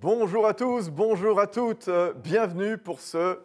Bonjour à tous, bonjour à toutes, bienvenue pour ce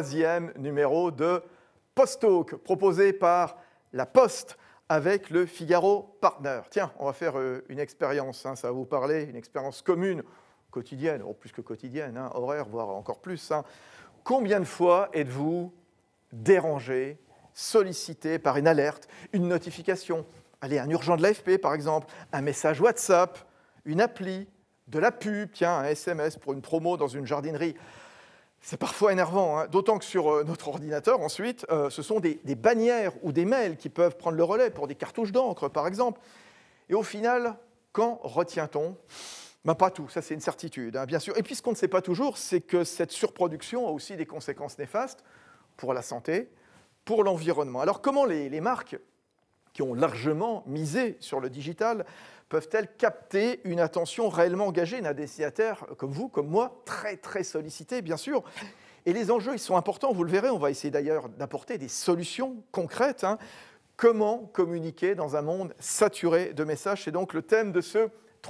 3e numéro de Post Talk proposé par La Poste avec le Figaro Partner. Tiens, on va faire une expérience, ça va vous parler, une expérience commune, quotidienne, plus que quotidienne, horaire, voire encore plus. Combien de fois êtes-vous dérangé, sollicité par une alerte, une notification, allez, un urgent de l'AFP par exemple, un message WhatsApp, une appli, de la pub, tiens, un SMS pour une promo dans une jardinerie. C'est parfois énervant, d'autant que sur notre ordinateur, ensuite, ce sont des bannières ou des mails qui peuvent prendre le relais pour des cartouches d'encre, par exemple. Et au final, quand retient-on ? Pas tout, ça c'est une certitude, bien sûr. Et puis ce qu'on ne sait pas toujours, c'est que cette surproduction a aussi des conséquences néfastes pour la santé, pour l'environnement. Alors comment les marques qui ont largement misé sur le digital peuvent-elles capter une attention réellement engagée d'un destinataire comme vous, comme moi, très très sollicité, bien sûr. Et les enjeux, ils sont importants, vous le verrez, on va essayer d'ailleurs d'apporter des solutions concrètes. Comment communiquer dans un monde saturé de messages? C'est donc le thème de ce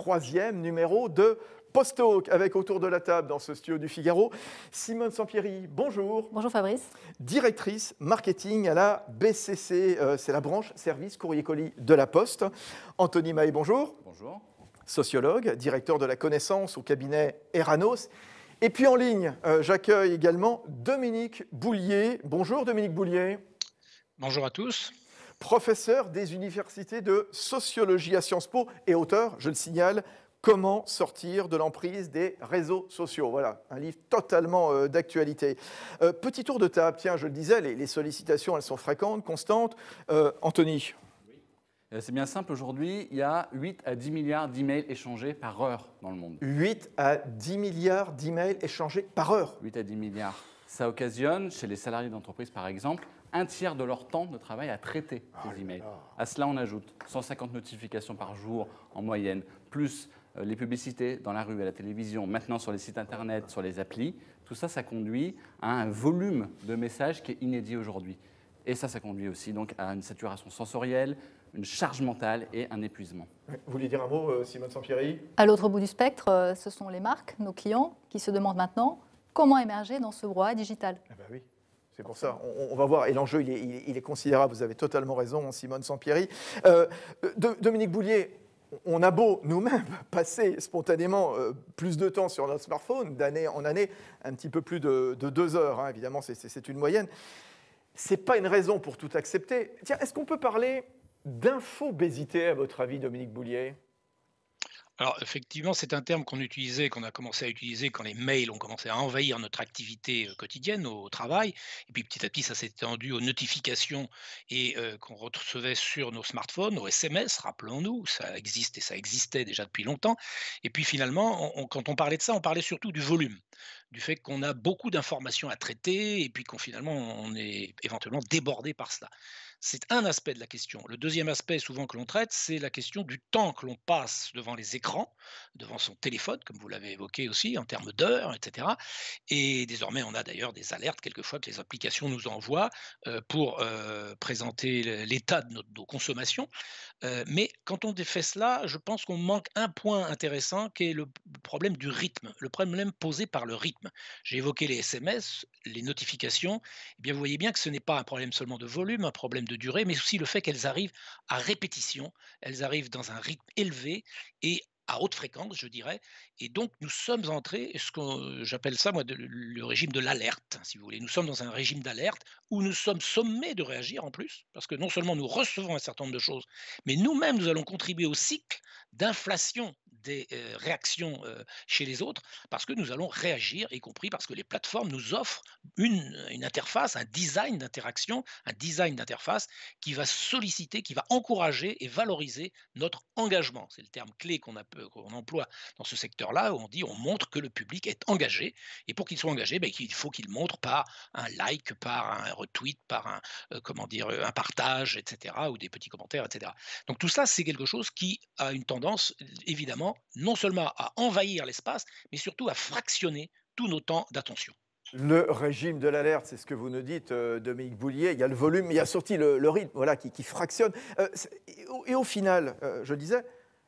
3e numéro de Post Talk, avec autour de la table dans ce studio du Figaro, Simone Sampieri, bonjour. Bonjour Fabrice. Directrice marketing à la BCC, c'est la branche service courrier-colis de la Poste. Anthony Mahé, bonjour. Bonjour. Sociologue, directeur de la connaissance au cabinet Eranos. Et puis en ligne, j'accueille également Dominique Boulier. Bonjour Dominique Boulier. Bonjour à tous. Professeur des universités de sociologie à Sciences Po et auteur, je le signale, Comment sortir de l'emprise des réseaux sociaux. Voilà, un livre totalement d'actualité. Petit tour de table, tiens, je le disais, les sollicitations, elles sont fréquentes, constantes. Anthony. Oui. C'est bien simple, aujourd'hui, il y a 8 à 10 milliards d'emails échangés par heure dans le monde. 8 à 10 milliards d'emails échangés par heure. 8 à 10 milliards. Ça occasionne, chez les salariés d'entreprise par exemple, un tiers de leur temps de travail à traiter ces emails. À cela, on ajoute 150 notifications par jour en moyenne, plus les publicités dans la rue, à la télévision, maintenant sur les sites internet, sur les applis. Tout ça, ça conduit à un volume de messages qui est inédit aujourd'hui. Et ça conduit aussi donc à une saturation sensorielle, une charge mentale et un épuisement. Vous voulez dire un mot, Simone Sampieri ? À l'autre bout du spectre, ce sont les marques, nos clients, qui se demandent maintenant comment émerger dans ce brouhaha digital. Oui. C'est pour ça, on va voir, et l'enjeu il est considérable, vous avez totalement raison, Simone Sampieri. Dominique Boulier, on a beau nous-mêmes passer spontanément plus de temps sur notre smartphone, d'année en année, un petit peu plus de 2 heures, évidemment c'est une moyenne, ce n'est pas une raison pour tout accepter. Tiens, est-ce qu'on peut parler d'infobésité à votre avis, Dominique Boulier ? Alors effectivement, c'est un terme qu'on utilisait, qu'on a commencé à utiliser quand les mails ont commencé à envahir notre activité quotidienne au travail. Et puis petit à petit, ça s'est étendu aux notifications et qu'on recevait sur nos smartphones, nos SMS, rappelons-nous, ça existe et ça existait déjà depuis longtemps. Et puis finalement, quand on parlait de ça, on parlait surtout du volume, du fait qu'on a beaucoup d'informations à traiter et puis finalement on est éventuellement débordé par cela. C'est un aspect de la question. Le deuxième aspect souvent que l'on traite, c'est la question du temps que l'on passe devant les écrans, devant son téléphone, comme vous l'avez évoqué aussi, en termes d'heures, etc. Et désormais, on a d'ailleurs des alertes quelquefois que les applications nous envoient pour présenter l'état de nos consommations. Mais quand on fait cela, je pense qu'on manque un point intéressant qui est le problème du rythme, le problème posé par le rythme. J'ai évoqué les SMS, les notifications. Eh bien, vous voyez bien que ce n'est pas un problème seulement de volume, un problème de durée, mais aussi le fait qu'elles arrivent à répétition, elles arrivent dans un rythme élevé et à haute fréquence, je dirais. Et donc, nous sommes entrés, ce que j'appelle ça, moi, le régime de l'alerte, si vous voulez. Nous sommes dans un régime d'alerte où nous sommes sommés de réagir en plus, parce que non seulement nous recevons un certain nombre de choses, mais nous-mêmes, nous allons contribuer au cycle d'inflation des réactions chez les autres, parce que nous allons réagir, y compris parce que les plateformes nous offrent une interface, un design d'interaction, un design d'interface qui va solliciter, qui va encourager et valoriser notre engagement. C'est le terme clé qu'on emploie dans ce secteur-là, où on dit on montre que le public est engagé, et pour qu'il soit engagé, il faut qu'il montre par un like, par un retweet, par un partage, etc., ou des petits commentaires, etc. Donc tout ça, c'est quelque chose qui a une tendance, évidemment, non seulement à envahir l'espace, mais surtout à fractionner tous nos temps d'attention. Le régime de l'alerte, c'est ce que vous nous dites, Dominique Boulier. Il y a le volume, mais il y a surtout le rythme qui fractionne. Et au final, je le disais,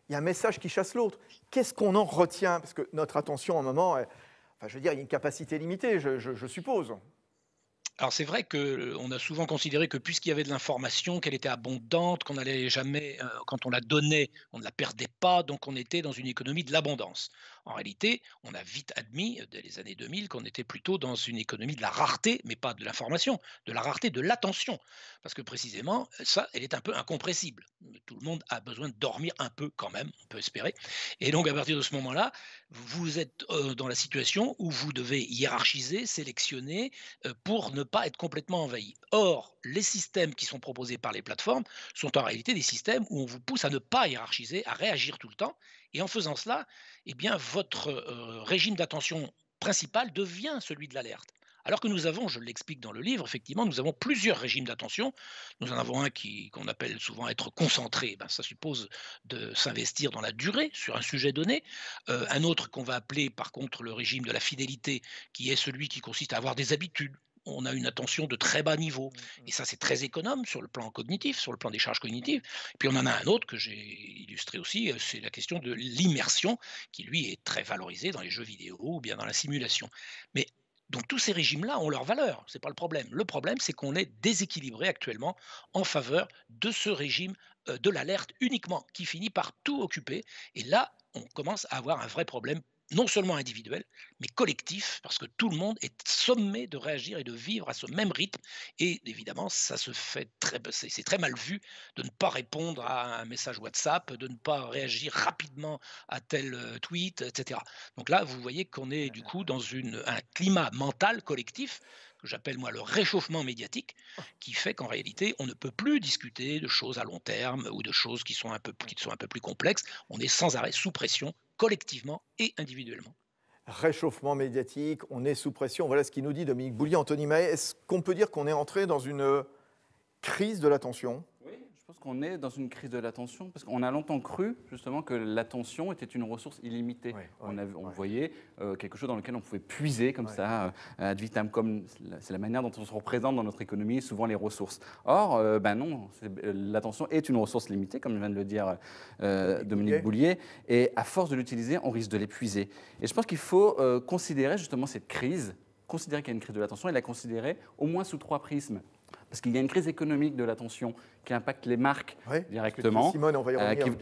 il y a un message qui chasse l'autre. Qu'est-ce qu'on en retient? Parce que notre attention, à un moment, enfin, je veux dire, il y a une capacité limitée, je suppose. Alors c'est vrai qu'on a souvent considéré que puisqu'il y avait de l'information, qu'elle était abondante, qu'on n'allait jamais, quand on la donnait, on ne la perdait pas, donc on était dans une économie de l'abondance. En réalité, on a vite admis, dès les années 2000, qu'on était plutôt dans une économie de la rareté, mais pas de l'information, de la rareté de l'attention. Parce que précisément, ça, elle est un peu incompressible. Tout le monde a besoin de dormir un peu quand même, on peut espérer. Et donc à partir de ce moment-là, vous êtes dans la situation où vous devez hiérarchiser, sélectionner, pour ne pas être complètement envahi. Or, les systèmes qui sont proposés par les plateformes sont en réalité des systèmes où on vous pousse à ne pas hiérarchiser, à réagir tout le temps. Et en faisant cela, eh bien, votre régime d'attention principal devient celui de l'alerte. Alors que nous avons, je l'explique dans le livre, effectivement, nous avons plusieurs régimes d'attention. Nous en avons un qu'on appelle souvent être concentré. Ben, ça suppose de s'investir dans la durée sur un sujet donné. Un autre qu'on va appeler par contre le régime de la fidélité, qui est celui qui consiste à avoir des habitudes. On a une attention de très bas niveau. Et ça, c'est très économe sur le plan cognitif, sur le plan des charges cognitives. Et puis on en a un autre que j'ai illustré aussi, c'est la question de l'immersion, qui lui est très valorisé dans les jeux vidéo ou bien dans la simulation. Mais donc tous ces régimes-là ont leur valeur, c'est pas le problème. Le problème, c'est qu'on est déséquilibré actuellement en faveur de ce régime de l'alerte uniquement, qui finit par tout occuper. Et là, on commence à avoir un vrai problème, non seulement individuel, mais collectif, parce que tout le monde est sommé de réagir et de vivre à ce même rythme. Et évidemment, ça se fait c'est très mal vu de ne pas répondre à un message WhatsApp, de ne pas réagir rapidement à tel tweet, etc. Donc là, vous voyez qu'on est du coup dans un climat mental collectif que j'appelle moi le réchauffement médiatique, qui fait qu'en réalité, on ne peut plus discuter de choses à long terme ou de choses qui sont un peu plus complexes. On est sans arrêt sous pression, collectivement et individuellement. Réchauffement médiatique, on est sous pression. Voilà ce qu'il nous dit Dominique Boulier. Anthony Mahé, est-ce qu'on peut dire qu'on est entré dans une crise de l'attention? Oui, je pense qu'on est dans une crise de l'attention parce qu'on a longtemps cru justement que l'attention était une ressource illimitée. On voyait quelque chose dans lequel on pouvait puiser comme ça, ad vitam, comme c'est la manière dont on se représente dans notre économie, souvent les ressources. Or, non, l'attention est une ressource limitée, comme vient de le dire Dominique Boulier, et à force de l'utiliser, on risque de l'épuiser. Et je pense qu'il faut considérer justement cette crise, considérer qu'il y a une crise de l'attention et la considérer au moins sous 3 prismes. Parce qu'il y a une crise économique de l'attention qui impacte les marques directement, Simone, on va y revenir,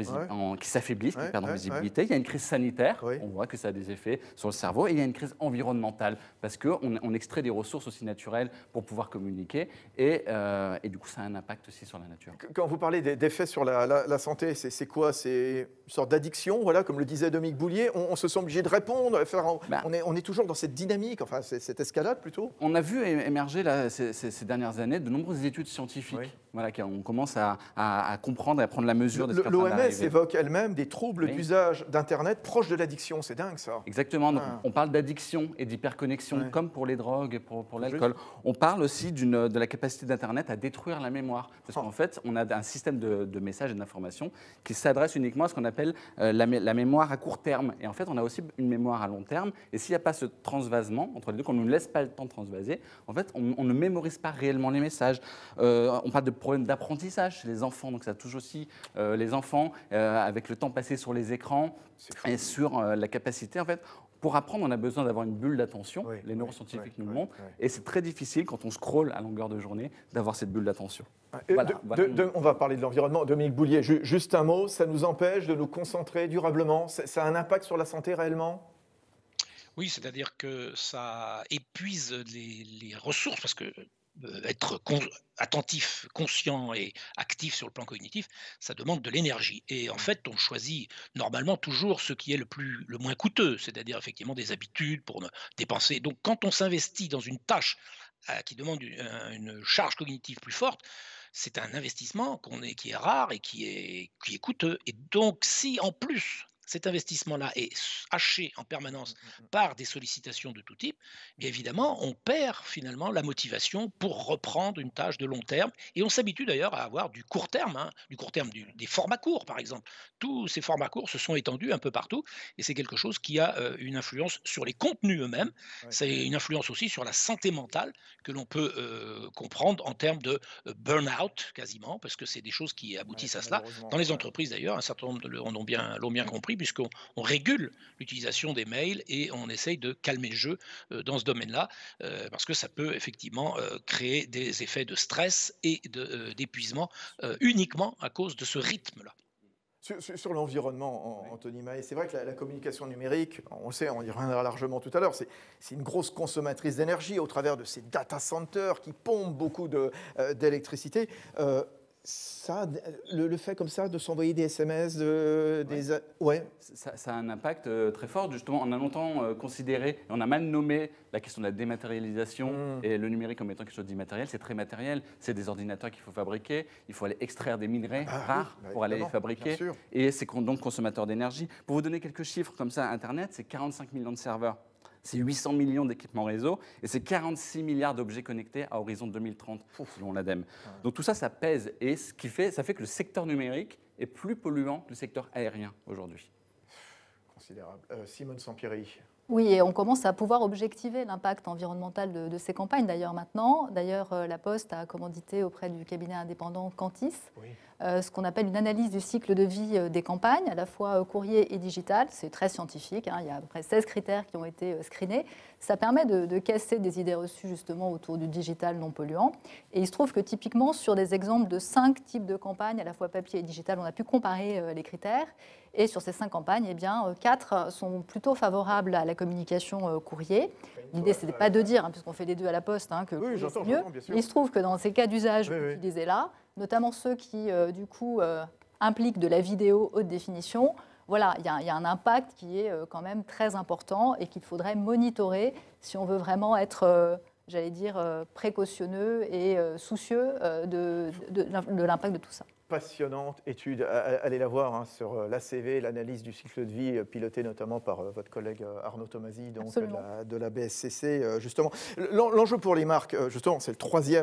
qui s'affaiblissent, qui perdent en visibilité. Il y a une crise sanitaire, on voit que ça a des effets sur le cerveau. Et il y a une crise environnementale, parce qu'on extrait des ressources aussi naturelles pour pouvoir communiquer. Et du coup, ça a un impact aussi sur la nature. Quand vous parlez d'effets sur la santé, c'est quoi? C'est une sorte d'addiction, voilà, comme le disait Dominique Boulier. On se sent obligé de répondre. On est toujours dans cette dynamique, enfin, cette escalade plutôt. On a vu émerger là, ces dernières années de nombreuses études scientifiques. Voilà, on commence à comprendre et à prendre la mesure de ce qui est en train L'OMS d'arriver. évoque elle-même des troubles d'usage d'Internet proches de l'addiction. C'est dingue, ça. Exactement. Donc, on parle d'addiction et d'hyperconnexion, comme pour les drogues et pour l'alcool. On parle aussi de la capacité d'Internet à détruire la mémoire. Parce qu'en fait, on a un système de messages et d'informations qui s'adresse uniquement à ce qu'on appelle la mémoire à court terme. Et en fait, on a aussi une mémoire à long terme. Et s'il n'y a pas ce transvasement entre les deux, qu'on ne nous laisse pas le temps de transvaser, en fait, on ne mémorise pas réellement les messages. On parle de problèmes d'apprentissage chez les enfants. Donc ça touche aussi les enfants avec le temps passé sur les écrans et sur la capacité. En fait, pour apprendre, on a besoin d'avoir une bulle d'attention. Les neuroscientifiques nous le montrent. Et c'est très difficile, quand on scrolle à longueur de journée, d'avoir cette bulle d'attention. On va parler de l'environnement. Dominique Boulier, juste un mot. Ça nous empêche de nous concentrer durablement? Ça a un impact sur la santé réellement? Oui, c'est-à-dire que ça épuise les ressources, parce que être attentif, conscient et actif sur le plan cognitif, ça demande de l'énergie. Et en fait, on choisit normalement toujours ce qui est le moins coûteux, c'est-à-dire effectivement des habitudes pour ne dépenser. Donc quand on s'investit dans une tâche qui demande une charge cognitive plus forte, c'est un investissement qui est rare et qui est coûteux. Et donc si en plus cet investissement-là est haché en permanence par des sollicitations de tout type, bien évidemment, on perd finalement la motivation pour reprendre une tâche de long terme. Et on s'habitue d'ailleurs à avoir du court terme, hein, du court terme, des formats courts par exemple. Tous ces formats courts se sont étendus un peu partout et c'est quelque chose qui a une influence sur les contenus eux-mêmes. Ouais. C'est une influence aussi sur la santé mentale que l'on peut comprendre en termes de burn-out quasiment, parce que c'est des choses qui Ouais, aboutissent à cela. malheureusement. Dans les Ouais. entreprises d'ailleurs, un certain nombre l'ont bien compris, puisqu'on régule l'utilisation des mails et on essaye de calmer le jeu dans ce domaine-là, parce que ça peut effectivement créer des effets de stress et d'épuisement uniquement à cause de ce rythme-là. Sur l'environnement, Anthony Mahé, c'est vrai que la communication numérique, on le sait, on y reviendra largement tout à l'heure, c'est une grosse consommatrice d'énergie au travers de ces data centers qui pompent beaucoup d'électricité. Ça, le fait comme ça de s'envoyer des SMS, ouais, Ça a un impact très fort. Justement, on a longtemps considéré, et on a mal nommé la question de la dématérialisation et le numérique comme étant quelque chose d'immatériel. C'est très matériel. C'est des ordinateurs qu'il faut fabriquer. Il faut aller extraire des minerais rares pour aller les fabriquer. Et c'est donc consommateur d'énergie. Pour vous donner quelques chiffres comme ça, Internet, c'est 45 millions de serveurs. C'est 800 millions d'équipements réseau et c'est 46 milliards d'objets connectés à horizon 2030, selon l'ADEME. Donc tout ça, ça pèse et ça fait que le secteur numérique est plus polluant que le secteur aérien aujourd'hui. Considérable. Simone Sampieri. Oui, et on commence à pouvoir objectiver l'impact environnemental de ces campagnes d'ailleurs maintenant. D'ailleurs, La Poste a commandité auprès du cabinet indépendant Cantis ce qu'on appelle une analyse du cycle de vie des campagnes, à la fois courrier et digital. C'est très scientifique, hein, il y a à peu près 16 critères qui ont été screenés. Ça permet de casser des idées reçues justement autour du digital non polluant. Et il se trouve que typiquement sur des exemples de 5 types de campagnes, à la fois papier et digital, on a pu comparer les critères. Et sur ces 5 campagnes, eh bien, 4 sont plutôt favorables à la communication courrier. L'idée, ce n'était pas de dire, hein, puisqu'on fait les deux à la Poste, hein, que c'est mieux. Il se trouve que dans ces cas d'usage utilisés là, notamment ceux qui, du coup, impliquent de la vidéo haute définition, voilà, il y a un impact qui est quand même très important et qu'il faudrait monitorer si on veut vraiment être, j'allais dire, précautionneux et soucieux de l'impact de tout ça. Passionnante étude, allez la voir hein, sur l'ACV, l'analyse du cycle de vie, pilotée notamment par votre collègue Arnaud Tomasi, donc de la BSCC, justement. L'enjeu pour les marques, justement, c'est le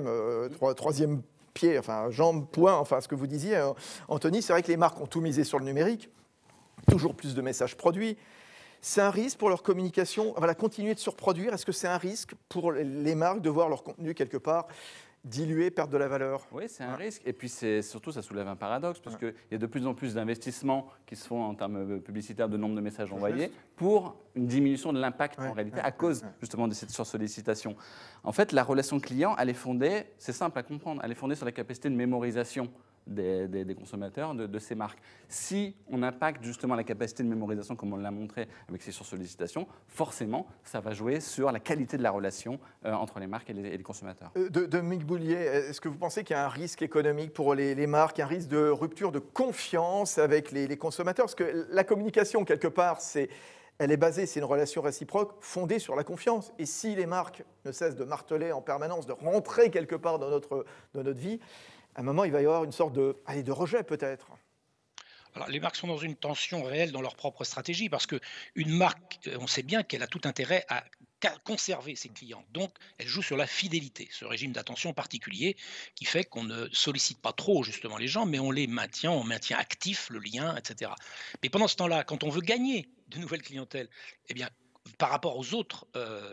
troisième pied, enfin jambe, point, enfin ce que vous disiez, Anthony, c'est vrai que les marques ont tout misé sur le numérique, toujours plus de messages produits. C'est un risque pour leur communication, voilà, continuer de surproduire. Est-ce que c'est un risque pour les marques de voir leur contenu quelque part diluer, perdre de la valeur? Oui, c'est un risque. Et puis surtout, ça soulève un paradoxe, parce qu'il y a de plus en plus d'investissements qui se font en termes publicitaires de nombre de messages envoyés pour une diminution de l'impact en réalité à cause justement de cette sursollicitation. En fait, la relation client, elle est fondée, c'est simple à comprendre, elle est fondée sur la capacité de mémorisation des consommateurs de ces marques. Si on impacte justement la capacité de mémorisation, comme on l'a montré avec ces sursollicitations, forcément, ça va jouer sur la qualité de la relation entre les marques et les consommateurs. Dominique Boulier, est-ce que vous pensez qu'il y a un risque économique pour les marques, un risque de rupture de confiance avec les consommateurs? Parce que la communication, quelque part, elle est basée, c'est une relation réciproque fondée sur la confiance. Et si les marques ne cessent de marteler en permanence, de rentrer quelque part dans notre vie, à un moment, il va y avoir une sorte de rejet peut-être. Alors, les marques sont dans une tension réelle dans leur propre stratégie parce qu'une marque, on sait bien qu'elle a tout intérêt à conserver ses clients. Donc, elle joue sur la fidélité, ce régime d'attention particulier qui fait qu'on ne sollicite pas trop justement les gens, mais on maintient actif le lien, etc. Mais pendant ce temps-là, quand on veut gagner de nouvelles clientèles, eh bien, par rapport aux autres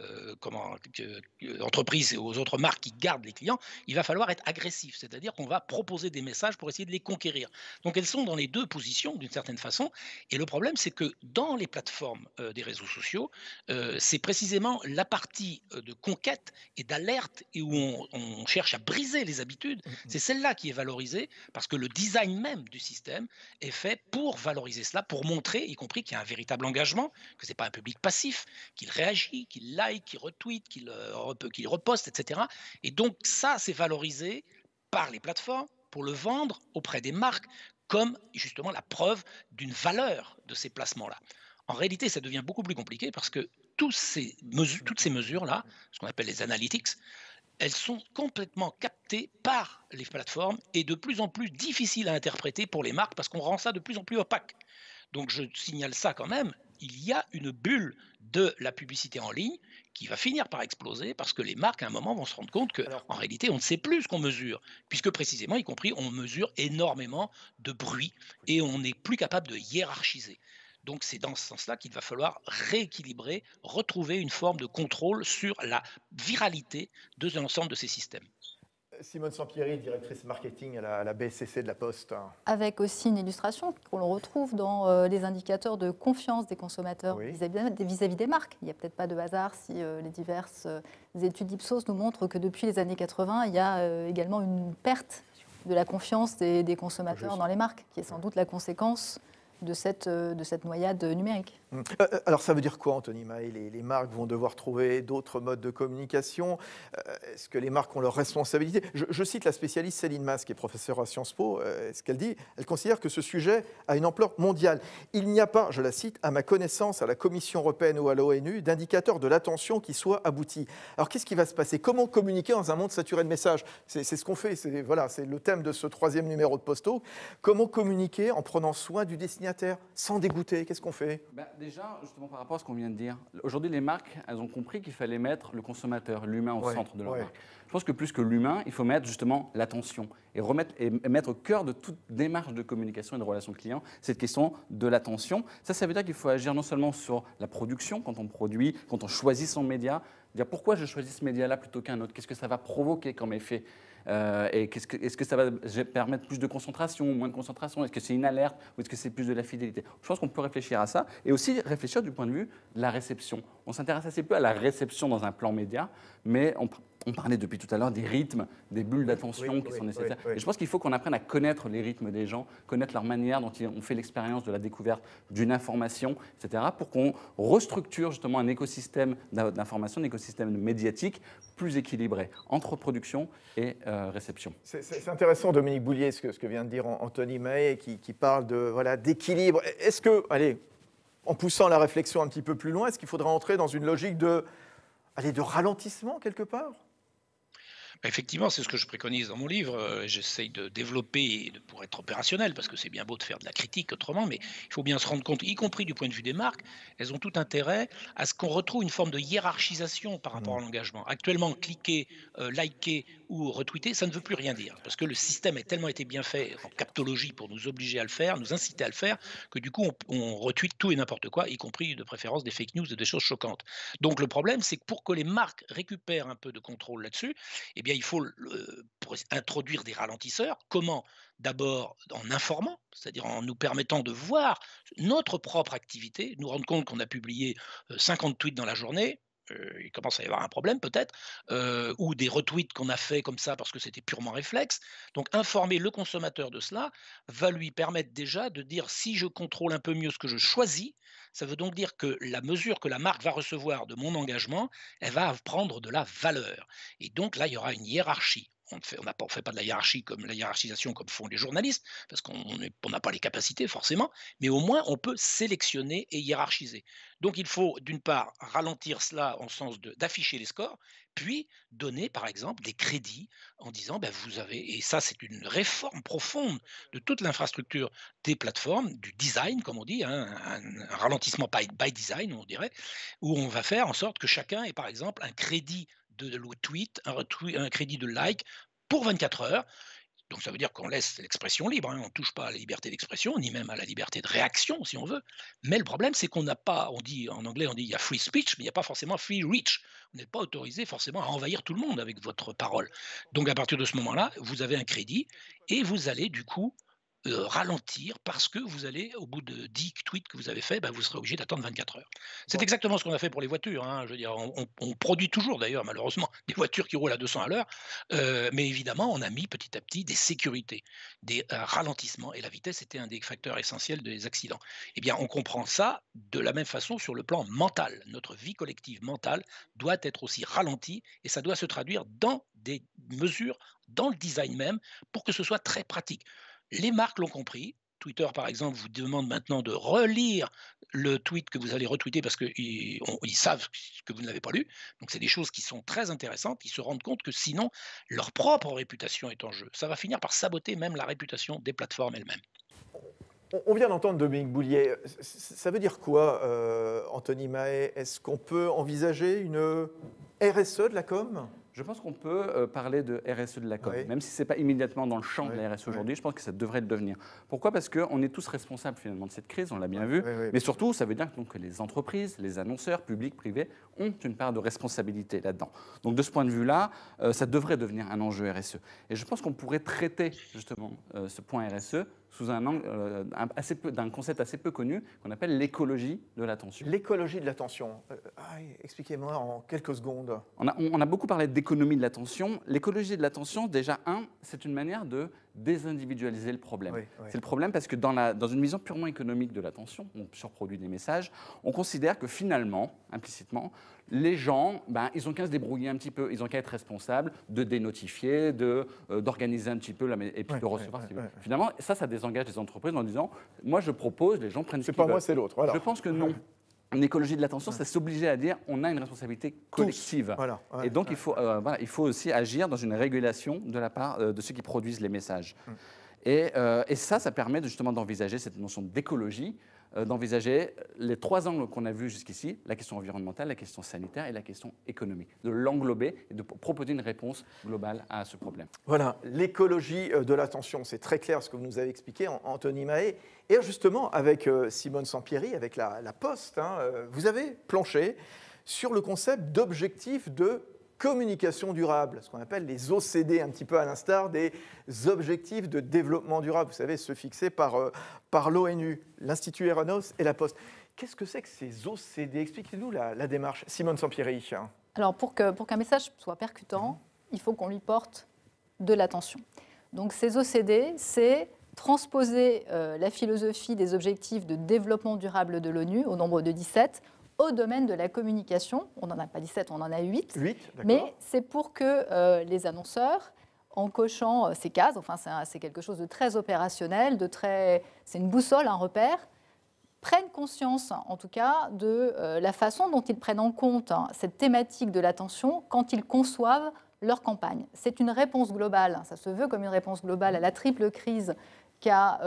entreprises et aux autres marques qui gardent les clients, il va falloir être agressif, c'est-à-dire qu'on va proposer des messages pour essayer de les conquérir. Donc elles sont dans les deux positions d'une certaine façon, et le problème c'est que dans les plateformes des réseaux sociaux, c'est précisément la partie de conquête et d'alerte et où on cherche à briser les habitudes, c'est celle-là qui est valorisée parce que le design même du système est fait pour valoriser cela, pour montrer, y compris qu'il y a un véritable engagement, que ce n'est pas un public passif, qu'il réagit, qu'il like, qu'il retweet, qu'il reposte, etc. Et donc ça, c'est valorisé par les plateformes pour le vendre auprès des marques comme justement la preuve d'une valeur de ces placements-là. En réalité, ça devient beaucoup plus compliqué parce que toutes ces mesures-là, ce qu'on appelle les analytics, elles sont complètement captées par les plateformes et de plus en plus difficiles à interpréter pour les marques parce qu'on rend ça de plus en plus opaque. Donc je signale ça quand même, il y a une bulle de la publicité en ligne qui va finir par exploser parce que les marques, à un moment, vont se rendre compte Alors, qu'en réalité, on ne sait plus ce qu'on mesure, puisque précisément, y compris, on mesure énormément de bruit et on n'est plus capable de hiérarchiser. Donc c'est dans ce sens-là qu'il va falloir rééquilibrer, retrouver une forme de contrôle sur la viralité de l'ensemble de ces systèmes. Simone Sampieri, directrice marketing à la BSCC de la Poste. Avec aussi une illustration qu'on retrouve dans les indicateurs de confiance des consommateurs Oui. vis-à-vis des marques. Il n'y a peut-être pas de hasard si les diverses études Ipsos nous montrent que depuis les années 80, il y a également une perte de la confiance des consommateurs Juste. dans les marques, qui est sans doute la conséquence de cette noyade numérique. Alors ça veut dire quoi, Anthony Mahé? Les marques vont devoir trouver d'autres modes de communication. Est-ce que les marques ont leurs responsabilités? Je cite la spécialiste Céline Mas, qui est professeure à Sciences Po. Ce qu'elle dit, elle considère que ce sujet a une ampleur mondiale. Il n'y a pas, je la cite, à ma connaissance, à la Commission européenne ou à l'ONU, d'indicateur de l'attention qui soit abouti. Alors qu'est-ce qui va se passer? Comment communiquer dans un monde saturé de messages? C'est ce qu'on fait, c'est le thème de ce 3e numéro de Posto. Comment communiquer en prenant soin du destinataire, sans dégoûter? Qu'est-ce qu'on fait? Déjà, justement par rapport à ce qu'on vient de dire, aujourd'hui les marques, elles ont compris qu'il fallait mettre le consommateur, l'humain au centre de leur marque. Je pense que plus que l'humain, il faut mettre justement l'attention et mettre au cœur de toute démarche de communication et de relation client cette question de l'attention. Ça veut dire qu'il faut agir non seulement sur la production, quand on produit, quand on choisit son média, dire pourquoi je choisis ce média-là plutôt qu'un autre, qu'est-ce que ça va provoquer comme effet. Et est-ce que ça va permettre plus de concentration ou moins de concentration? Est-ce que c'est une alerte ou est-ce que c'est plus de la fidélité? Je pense qu'on peut réfléchir à ça et aussi réfléchir du point de vue de la réception. On s'intéresse assez peu à la réception dans un plan média, mais on parlait depuis tout à l'heure des rythmes, des bulles d'attention qui sont nécessaires. Et je pense qu'il faut qu'on apprenne à connaître les rythmes des gens, connaître leur manière dont on fait l'expérience de la découverte d'une information, etc., pour qu'on restructure justement un écosystème d'information, un écosystème médiatique plus équilibré entre production et réception. C'est intéressant, Dominique Boulier, ce que vient de dire Anthony Mahé, qui parle d'équilibre. Est-ce que, allez, en poussant la réflexion un petit peu plus loin, est-ce qu'il faudra entrer dans une logique de ralentissement quelque part? Effectivement, c'est ce que je préconise dans mon livre. J'essaye de développer pour être opérationnel, parce que c'est bien beau de faire de la critique autrement, mais il faut bien se rendre compte, y compris du point de vue des marques, elles ont tout intérêt à ce qu'on retrouve une forme de hiérarchisation par rapport à l'engagement. Actuellement, cliquer, liker ou retweeter, ça ne veut plus rien dire, parce que le système a tellement été bien fait en captologie pour nous obliger à le faire, nous inciter à le faire, que du coup, on retweet tout et n'importe quoi, y compris de préférence des fake news et des choses choquantes. Donc le problème, c'est que pour que les marques récupèrent un peu de contrôle là-dessus, eh bien, il faut pour introduire des ralentisseurs. Comment? D'abord en informant, c'est-à-dire en nous permettant de voir notre propre activité, nous rendre compte qu'on a publié 50 tweets dans la journée. Il commence à y avoir un problème peut-être, ou des retweets qu'on a fait comme ça parce que c'était purement réflexe. Donc informer le consommateur de cela va lui permettre déjà de dire si je contrôle un peu mieux ce que je choisis, ça veut donc dire que la mesure que la marque va recevoir de mon engagement, elle va prendre de la valeur. Et donc là, il y aura une hiérarchie. On ne fait pas de la hiérarchie comme la hiérarchisation comme font les journalistes, parce qu'on n'a pas les capacités forcément, mais au moins on peut sélectionner et hiérarchiser. Donc il faut d'une part ralentir cela en sens d'afficher les scores, puis donner par exemple des crédits en disant ben, vous avez, et ça c'est une réforme profonde de toute l'infrastructure des plateformes, du design comme on dit, hein, un ralentissement by design on dirait, où on va faire en sorte que chacun ait par exemple un crédit de tweet, un crédit de like pour 24 heures. Donc ça veut dire qu'on laisse l'expression libre, hein, on ne touche pas à la liberté d'expression, ni même à la liberté de réaction, si on veut. Mais le problème, c'est qu'on n'a pas, on dit en anglais, on dit il y a free speech, mais il n'y a pas forcément free reach. On n'est pas autorisé forcément à envahir tout le monde avec votre parole. Donc à partir de ce moment-là, vous avez un crédit et vous allez du coup ralentir parce que vous allez, au bout de 10 tweets que vous avez fait, bah, vous serez obligé d'attendre 24 heures. C'est Bon. exactement ce qu'on a fait pour les voitures, hein. Je veux dire, on produit toujours d'ailleurs, malheureusement, des voitures qui roulent à 200 à l'heure, mais évidemment, on a mis petit à petit des sécurités, des ralentissements, et la vitesse était un des facteurs essentiels des accidents. Eh bien, on comprend ça de la même façon sur le plan mental. Notre vie collective mentale doit être aussi ralentie, et ça doit se traduire dans des mesures, dans le design même, pour que ce soit très pratique. Les marques l'ont compris. Twitter, par exemple, vous demande maintenant de relire le tweet que vous allez retweeter parce qu'ils savent que vous ne l'avez pas lu. Donc, c'est des choses qui sont très intéressantes. Ils se rendent compte que sinon, leur propre réputation est en jeu. Ça va finir par saboter même la réputation des plateformes elles-mêmes. On vient d'entendre Dominique Boulier. Ça veut dire quoi, Anthony Mahé? Est-ce qu'on peut envisager une RSE de la com? Je pense qu'on peut parler de RSE de la com, Oui. même si ce n'est pas immédiatement dans le champ de Oui, la RSE oui. aujourd'hui, je pense que ça devrait le devenir. Pourquoi? Parce qu'on est tous responsables finalement de cette crise, on l'a bien vu, Oui, oui, mais surtout ça veut dire donc, que les entreprises, les annonceurs, publics, privés, ont une part de responsabilité là-dedans. Donc de ce point de vue-là, ça devrait devenir un enjeu RSE. Et je pense qu'on pourrait traiter justement ce point RSE sous un angle d'un concept assez peu connu qu'on appelle l'écologie de l'attention. L'écologie de l'attention. Expliquez-moi en quelques secondes. On a beaucoup parlé d'économie de l'attention. L'écologie de l'attention, déjà, c'est une manière de désindividualiser le problème. Oui, oui. C'est le problème parce que dans une vision purement économique de l'attention, on surproduit des messages, on considère que finalement, implicitement, les gens, ils ont qu'à se débrouiller un petit peu, ils ont qu'à être responsables de dénotifier, d'organiser un petit peu, et puis de recevoir ce qu'ils veulent. Finalement, ça désengage les entreprises en disant, moi je propose, les gens prennent ce qu'ils veulent. C'est pas moi, c'est l'autre. Voilà. Je pense que non. En écologie de l'attention, ça s'obliger à dire on a une responsabilité collective. Voilà, et donc, il faut aussi agir dans une régulation de la part de ceux qui produisent les messages. Et ça permet justement d'envisager cette notion d'écologie, d'envisager les trois angles qu'on a vus jusqu'ici, la question environnementale, la question sanitaire et la question économique, de l'englober et de proposer une réponse globale à ce problème. Voilà, l'écologie de l'attention, c'est très clair ce que vous nous avez expliqué, Anthony Mahé. Et justement, avec Simone Sampieri, avec la Poste, vous avez planché sur le concept d'objectif de communication durable, ce qu'on appelle les OCD, un petit peu à l'instar des objectifs de développement durable, vous savez, ceux fixés par l'ONU, l'Institut Eranos et la Poste. Qu'est-ce que c'est que ces OCD? Expliquez-nous la démarche. Simone Sampieri. Alors, pour qu'un message soit percutant, il faut qu'on lui porte de l'attention. Donc, ces OCD, c'est transposer la philosophie des objectifs de développement durable de l'ONU, au nombre de 17, au domaine de la communication. On n'en a pas 17, on en a 8. 8, d'accord. Mais c'est pour que les annonceurs, en cochant ces cases, enfin c'est quelque chose de très opérationnel, c'est une boussole, un repère, prennent conscience, en tout cas, de la façon dont ils prennent en compte cette thématique de l'attention quand ils conçoivent leur campagne. C'est une réponse globale, ça se veut comme une réponse globale à la triple crise qu'a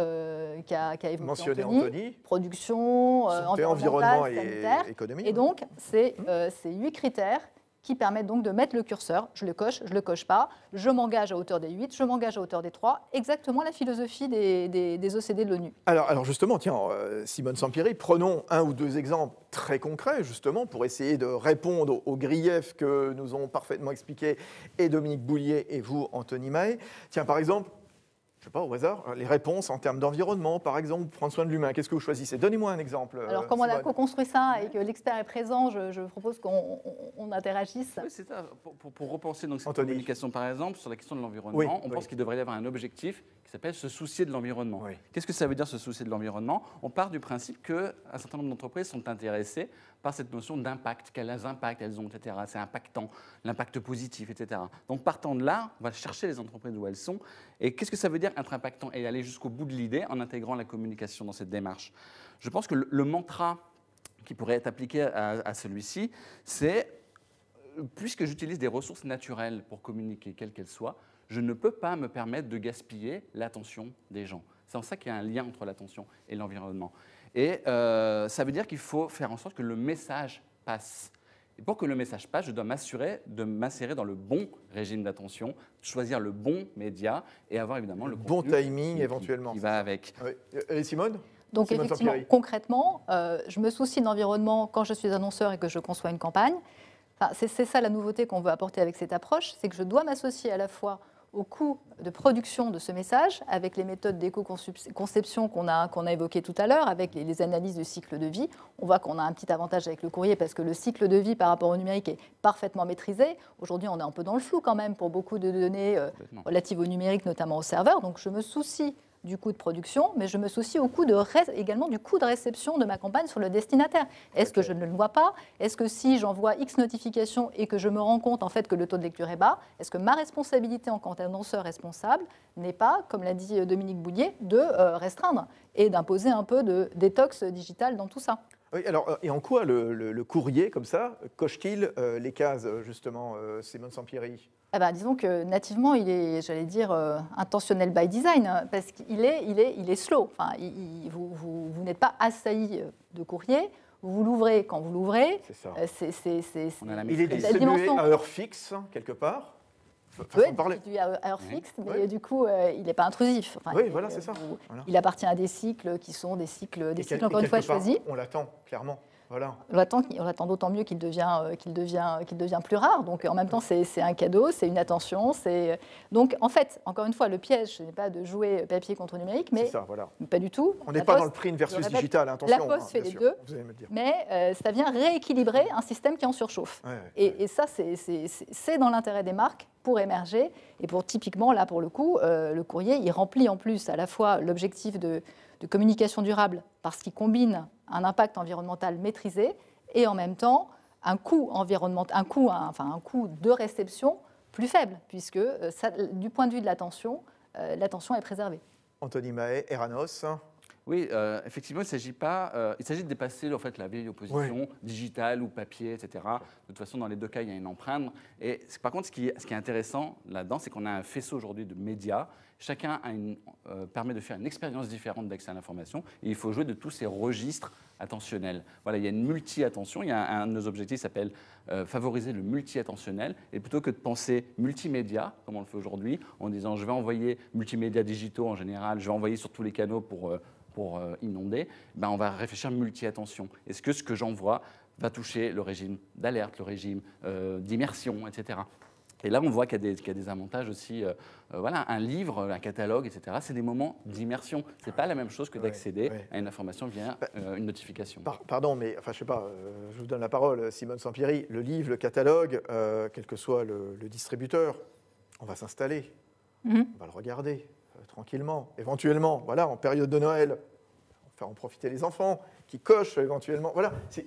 évoqué Anthony, production, environnement sanitaire, et économie. Et donc, c'est 8 critères qui permettent donc de mettre le curseur, je le coche pas, je m'engage à hauteur des 8, je m'engage à hauteur des 3, exactement la philosophie des OCD de l'ONU. Alors justement, tiens, Simone Sampieri, prenons un ou deux exemples très concrets, justement, pour essayer de répondre aux griefs que nous ont parfaitement expliqués et Dominique Boulier et vous, Anthony Mahé. Tiens, par exemple, je ne sais pas, au hasard, les réponses en termes d'environnement, par exemple, prendre soin de l'humain. Qu'est-ce que vous choisissez? Donnez-moi un exemple. Alors, comme on a co-construit ça et que l'expert est présent, je propose qu'on interagisse. Oui, c'est ça. Pour repenser donc, cette communication, par exemple, sur la question de l'environnement, on pense qu'il devrait y avoir un objectif qui s'appelle se soucier de l'environnement. Oui. Qu'est-ce que ça veut dire, se soucier de l'environnement? On part du principe qu'un certain nombre d'entreprises sont intéressées par cette notion d'impact, quels impacts elles ont, etc. C'est impactant, l'impact positif, etc. Donc, partant de là, on va chercher les entreprises où elles sont. Et qu'est-ce que ça veut dire être impactant et aller jusqu'au bout de l'idée en intégrant la communication dans cette démarche? Je pense que le mantra qui pourrait être appliqué à celui-ci, c'est puisque j'utilise des ressources naturelles pour communiquer, quelles qu'elles soient, je ne peux pas me permettre de gaspiller l'attention des gens. C'est en ça qu'il y a un lien entre l'attention et l'environnement. Et ça veut dire qu'il faut faire en sorte que le message passe. Et pour que le message passe, je dois m'assurer de m'insérer dans le bon régime d'attention, choisir le bon média et avoir évidemment le bon timing éventuellement qui va avec. Oui. Et Simone? Donc Simone effectivement, Sampieri. concrètement, je me soucie de l'environnement quand je suis annonceur et que je conçois une campagne. Enfin, c'est ça la nouveauté qu'on veut apporter avec cette approche, c'est que je dois m'associer à la fois au coût de production de ce message, avec les méthodes d'éco-conception qu'on a évoquées tout à l'heure, avec les analyses de cycle de vie. On voit qu'on a un petit avantage avec le courrier parce que le cycle de vie par rapport au numérique est parfaitement maîtrisé. Aujourd'hui, on est un peu dans le flou quand même pour beaucoup de données relatives au numérique, notamment au serveur. Donc, je me soucie du coût de production, mais je me soucie également du coût de réception de ma campagne sur le destinataire. Est-ce que je ne le vois pas? Est-ce que si j'envoie X notifications et que je me rends compte en fait que le taux de lecture est bas, est-ce que ma responsabilité en tant qu'annonceur responsable n'est pas, comme l'a dit Dominique Boulier, de restreindre et d'imposer un peu de détox digital dans tout ça? Oui, alors, et en quoi le courrier, comme ça, coche-t-il les cases, justement, Simone Sampieri? Disons que nativement, il est, j'allais dire, intentionnel by design, hein, parce qu'il est slow. Enfin, vous n'êtes pas assailli de courrier, vous l'ouvrez quand vous l'ouvrez. C'est ça. Il est distribué à heure fixe, quelque part. Oui, il est à heure fixe, mais du coup, il n'est pas intrusif. Enfin, oui, voilà, c'est ça. Voilà. Il appartient à des cycles qui sont des cycles encore une fois choisis. On l'attend, clairement. Voilà. On l'attend d'autant mieux qu'il devient plus rare. Donc, en même temps, c'est un cadeau, c'est une attention. Donc, en fait, encore une fois, le piège, ce n'est pas de jouer papier contre numérique, mais ça, voilà. Pas du tout. On n'est pas dans le print versus digital, attention. La Poste fait les deux, mais ça vient rééquilibrer un système qui en surchauffe. Et ça, c'est dans l'intérêt des marques pour émerger. Et typiquement, là, pour le coup, le courrier, il remplit en plus à la fois l'objectif de communication durable parce qu'il combine un impact environnemental maîtrisé et en même temps un coût environnemental, un coût de réception plus faible, puisque du point de vue de l'attention est préservée. Anthony Mahé, Eranos. Oui, effectivement, il s'agit de dépasser en fait, la vieille opposition digitale ou papier, etc. De toute façon, dans les deux cas, il y a une empreinte. Et par contre, ce qui est intéressant là-dedans, c'est qu'on a un faisceau aujourd'hui de médias. Chacun permet de faire une expérience différente d'accès à l'information. Et il faut jouer de tous ces registres attentionnels. Voilà, il y a une multi-attention. Il y a un de nos objectifs qui s'appelle favoriser le multi-attentionnel. Et plutôt que de penser multimédia, comme on le fait aujourd'hui, en disant je vais envoyer multimédia digitaux en général, je vais envoyer sur tous les canaux pour inonder, on va réfléchir multi-attention. Est-ce que ce que j'envoie va toucher le régime d'alerte, le régime d'immersion, etc. Et là, on voit qu'il y a des avantages aussi. Un livre, un catalogue, etc., c'est des moments d'immersion. Ce n'est pas la même chose que d'accéder à une information via une notification. Pardon, mais je ne sais pas, je vous donne la parole, Simone Sampieri. Le livre, le catalogue, quel que soit le distributeur, on va s'installer, on va le regarder tranquillement, éventuellement, voilà, en période de Noël, faire en profiter les enfants, qui cochent éventuellement. Voilà. je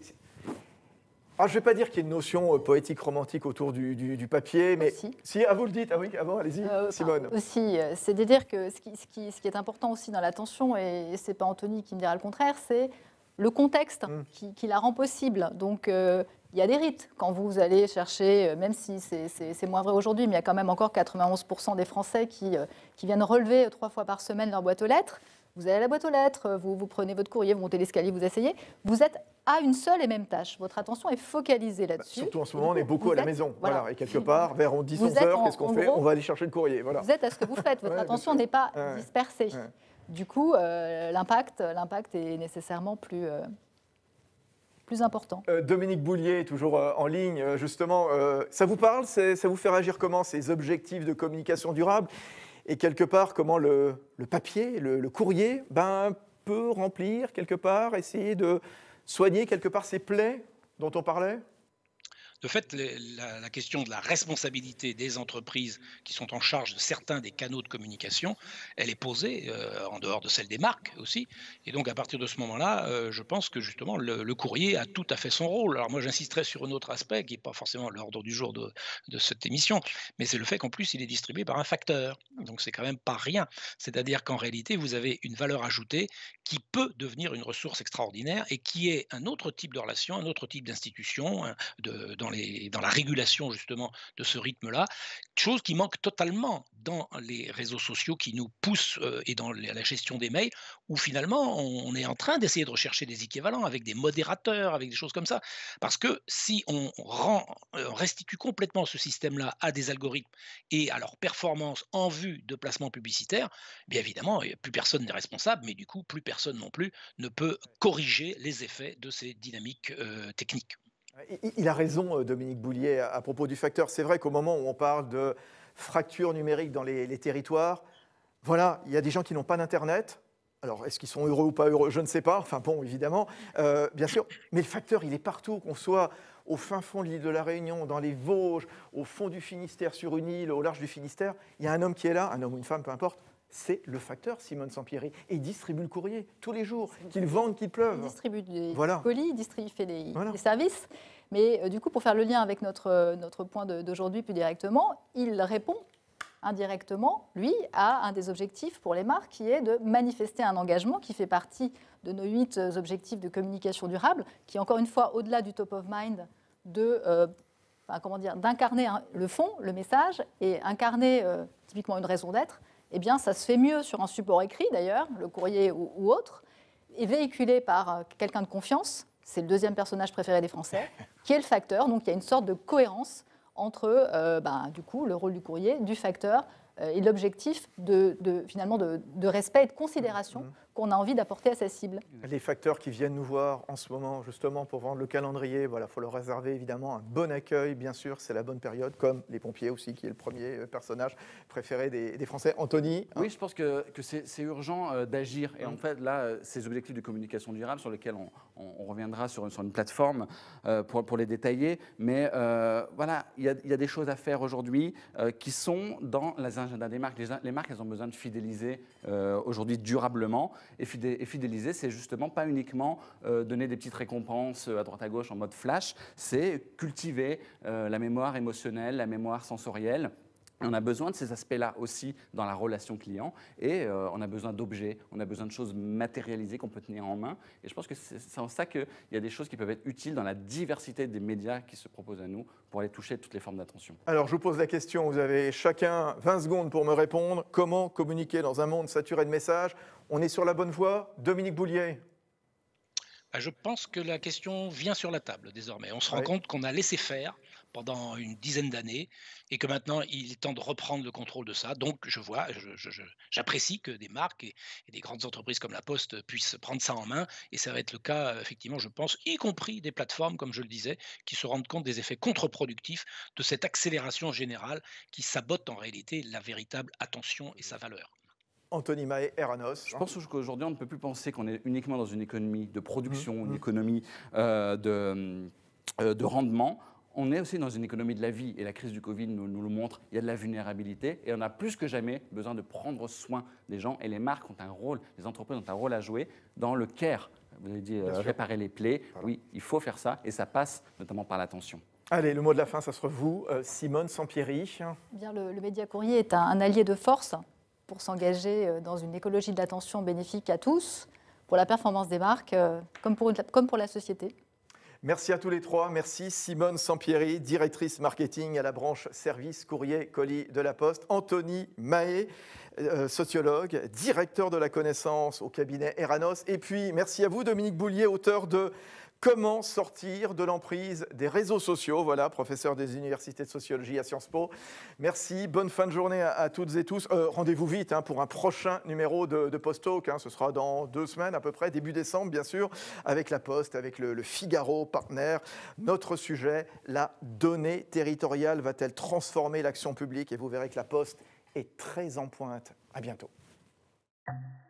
ne vais pas dire qu'il y a une notion poétique, romantique autour du papier, mais si vous le dites, allez-y, Simone. Aussi, c'est de dire que ce qui est important aussi dans l'attention, et ce n'est pas Anthony qui me dira le contraire, c'est le contexte qui la rend possible. Donc, il y a des rites. Quand vous allez chercher, même si c'est moins vrai aujourd'hui, mais il y a quand même encore 91% des Français qui viennent relever 3 fois par semaine leur boîte aux lettres. Vous allez à la boîte aux lettres, vous prenez votre courrier, vous montez l'escalier, vous asseyez. Vous êtes à une seule et même tâche. Votre attention est focalisée là-dessus. Surtout en ce moment, on est beaucoup à la maison. Voilà. Et quelque part, vers 10-11 heures, qu'est-ce qu'on fait ? On va aller chercher le courrier. Voilà. Vous êtes à ce que vous faites. Votre attention n'est pas dispersée. Du coup, l'impact est nécessairement plus important. Dominique Boulier, toujours en ligne, justement. Ça vous parle ? Ça vous fait réagir comment, ces objectifs de communication durable ? Et quelque part, comment le papier, le courrier, peut remplir quelque part, essayer de soigner quelque part ces plaies dont on parlait ? De fait, la question de la responsabilité des entreprises qui sont en charge de certains des canaux de communication, elle est posée en dehors de celle des marques aussi. Et donc, à partir de ce moment-là, je pense que justement, le courrier a tout à fait son rôle. Alors moi, j'insisterai sur un autre aspect qui n'est pas forcément l'ordre du jour de cette émission, mais c'est le fait qu'en plus, il est distribué par un facteur. Donc, c'est quand même pas rien. C'est-à-dire qu'en réalité, vous avez une valeur ajoutée qui peut devenir une ressource extraordinaire et qui est un autre type de relation, un autre type d'institution, dans la régulation justement de ce rythme-là, chose qui manque totalement dans les réseaux sociaux qui nous poussent et dans la gestion des mails, où finalement on est en train d'essayer de rechercher des équivalents avec des modérateurs, avec des choses comme ça. Parce que si on restitue complètement ce système-là à des algorithmes et à leur performance en vue de placement publicitaire, bien évidemment, plus personne n'est responsable, mais du coup, plus personne non plus ne peut corriger les effets de ces dynamiques techniques. Il a raison, Dominique Boulier, à propos du facteur. C'est vrai qu'au moment où on parle de fracture numérique dans les territoires, voilà, il y a des gens qui n'ont pas d'Internet. Alors, est-ce qu'ils sont heureux ou pas heureux ? Je ne sais pas. Enfin bon, évidemment, bien sûr. Mais le facteur, il est partout, qu'on soit au fin fond de l'île de la Réunion, dans les Vosges, au fond du Finistère, sur une île, au large du Finistère. Il y a un homme qui est là, un homme ou une femme, peu importe. C'est le facteur, Simone Sampieri. Et il distribue le courrier tous les jours, qu'il vende, qu'il pleuve. Il distribue des colis, il fait des services. Mais du coup, pour faire le lien avec notre point d'aujourd'hui plus directement, il répond indirectement, lui, à un des objectifs pour les marques, qui est de manifester un engagement qui fait partie de nos 8 objectifs de communication durable, qui, encore une fois, au-delà du top of mind, de enfin, comment dire, d'incarner le fond, le message, et incarner typiquement une raison d'être, eh bien, ça se fait mieux sur un support écrit, d'ailleurs, le courrier ou autre, et véhiculé par quelqu'un de confiance, c'est le deuxième personnage préféré des Français, qui est le facteur. Donc, il y a une sorte de cohérence entre, du coup, le rôle du courrier, du facteur, et l'objectif finalement de respect et de considération qu'on a envie d'apporter à sa cible. Les facteurs qui viennent nous voir en ce moment, justement, pour vendre le calendrier, voilà, faut leur réserver évidemment un bon accueil, bien sûr, c'est la bonne période, comme les pompiers aussi, qui est le premier personnage préféré des Français. Anthony? Oui, je pense que c'est urgent d'agir. Et en fait, là, ces objectifs de communication durable sur lesquels on reviendra sur une plateforme pour les détailler. Mais voilà, il y a des choses à faire aujourd'hui qui sont dans les agendas des marques. Les marques, elles ont besoin de fidéliser aujourd'hui durablement. Et fidéliser, c'est justement pas uniquement donner des petites récompenses à droite à gauche en mode flash, c'est cultiver la mémoire émotionnelle, la mémoire sensorielle. On a besoin de ces aspects-là aussi dans la relation client et on a besoin d'objets, on a besoin de choses matérialisées qu'on peut tenir en main. Et je pense que c'est en ça qu'il y a des choses qui peuvent être utiles dans la diversité des médias qui se proposent à nous pour aller toucher toutes les formes d'attention. Alors, je vous pose la question, vous avez chacun 20 secondes pour me répondre. Comment communiquer dans un monde saturé de messages? On est sur la bonne voie? Dominique Boulier? Je pense que la question vient sur la table désormais. On se rend compte qu'on a laissé faire pendant une dizaine d'années et que maintenant il est temps de reprendre le contrôle de ça. Donc j'apprécie que des marques et des grandes entreprises comme la Poste puissent prendre ça en main et ça va être le cas effectivement, je pense, y compris des plateformes, comme je le disais, qui se rendent compte des effets contre-productifs de cette accélération générale qui sabote en réalité la véritable attention et sa valeur. Anthony Mahé, Eranos. Je pense qu'aujourd'hui, on ne peut plus penser qu'on est uniquement dans une économie de production, une économie de rendement. On est aussi dans une économie de la vie et la crise du Covid nous le montre. Il y a de la vulnérabilité et on a plus que jamais besoin de prendre soin des gens. Et les marques ont un rôle, les entreprises ont un rôle à jouer dans le care. Vous avez dit réparer les plaies. Voilà. Oui, il faut faire ça et ça passe notamment par l'attention. Allez, le mot de la fin, ça sera vous, Simone Sampieri. Bien, le média courrier est un allié de force pour s'engager dans une écologie de l'attention bénéfique à tous, pour la performance des marques, comme pour la société. Merci à tous les trois. Merci Simone Sampieri, directrice marketing à la branche service courrier colis de la Poste. Anthony Mahé, sociologue, directeur de la connaissance au cabinet Eranos. Et puis merci à vous Dominique Boulier, auteur de Comment sortir de l'emprise des réseaux sociaux, voilà, professeur des universités de sociologie à Sciences Po. Merci, bonne fin de journée à toutes et tous. Rendez-vous vite pour un prochain numéro de Post Talk, ce sera dans 2 semaines à peu près, début décembre bien sûr, avec la Poste, avec le Figaro partenaire. Notre sujet, la donnée territoriale va-t-elle transformer l'action publique? Et vous verrez que la Poste est très en pointe. À bientôt.